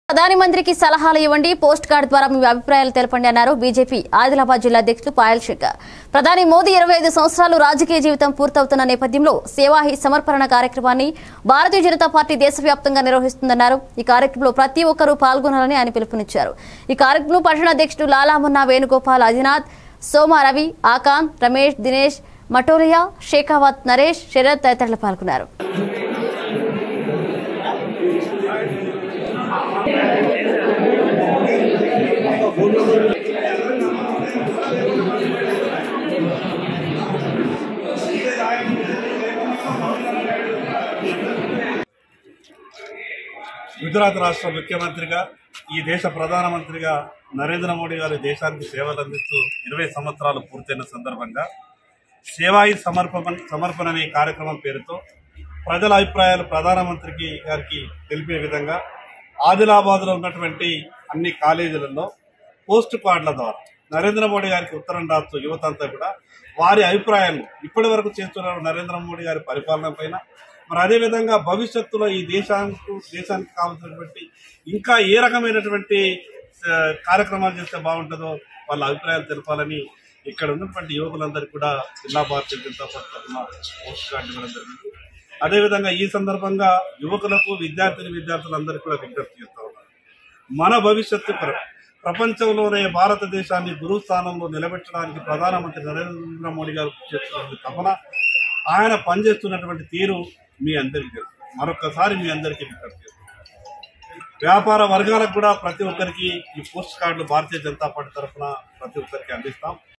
ప్రధానమంత్రికి సలహాలు ఇవ్వండి, పోస్ట్ కార్డు ద్వారా మీ అభిప్రాయాలు తెలపండి అన్నారు బీజేపీ ఆదిలాబాద్ జిల్లా అధ్యక్షుడు పాయల్ శంకర్. ప్రధాని మోదీ 25 సంవత్సరాలు రాజకీయ జీవితం పూర్తవుతున్న నేపథ్యంలో సేవా హీ సమర్పణ కార్యక్రమాన్ని భారతీయ జనతా పార్టీ దేశవ్యాప్తంగా నిర్వహిస్తుందన్నారు. ఈ కార్యక్రమంలో ప్రతి ఒక్కరూ పాల్గొనాలని ఆయన పిలుపునిచ్చారు. ఈ కార్యక్రమంలో పట్టణ అధ్యక్షుడు లాలామున్నా వేణుగోపాల్, అజినాథ్, సోమా రవి, ఆకాంత్, రమేష్, దినేష్, మటోలియా, షేకావత్, నరేష్, శరత్ తదితరులు పాల్గొన్నారు. గుజరాత్ రాష్ట్ర ముఖ్యమంత్రిగా ఈ దేశ ప్రధానమంత్రిగా నరేంద్ర మోడీ గారు దేశానికి సేవలు అందిస్తూ 20 సంవత్సరాలు పూర్తయిన సందర్భంగా సేవాయి సమర్పణ అనే కార్యక్రమం పేరుతో ప్రజల అభిప్రాయాలు ప్రధానమంత్రికి గారికి తెలిపే విధంగా ఆదిలాబాద్లో ఉన్నటువంటి అన్ని కాలేజీలలో పోస్ట్ కార్డుల ద్వారా నరేంద్ర మోడీ గారికి ఉత్తరం రాస్తూ యువత అంతా కూడా వారి అభిప్రాయాలు ఇప్పటి వరకు చేస్తున్న నరేంద్ర మోడీ గారి పరిపాలన పైన, మరి అదేవిధంగా భవిష్యత్తులో ఈ దేశానికి కావాల్సినటువంటి ఇంకా ఏ రకమైనటువంటి కార్యక్రమాలు చేస్తే బాగుంటుందో వాళ్ళ అభిప్రాయాలు తెలపాలని ఇక్కడ ఉన్నటువంటి యువకులందరికీ కూడా జిల్లా భారతీయ జనతా పార్టీ తరఫున పోస్ట్ కార్డు ఇవ్వడం జరిగింది. అదేవిధంగా ఈ సందర్భంగా యువకులకు విద్యార్థులందరికీ కూడా విజ్ఞప్తి చేస్తా ఉన్నారు. మన భవిష్యత్తు ప్రపంచంలోనే భారతదేశాన్ని గురుస్థానంలో నిలబెట్టడానికి ప్రధానమంత్రి నరేంద్ర మోడీ గారు చేస్తున్నటువంటి తపన, ఆయన పనిచేస్తున్నటువంటి తీరు మీ అందరికీ తెలుసు. మరొకసారి మీ అందరికీ విజ్ఞప్తి చేస్తున్నాను. వ్యాపార వర్గాలకు కూడా ప్రతి ఒక్కరికి ఈ పోస్ట్ కార్డులు భారతీయ జనతా పార్టీ తరఫున ప్రతి ఒక్కరికి అందిస్తాం.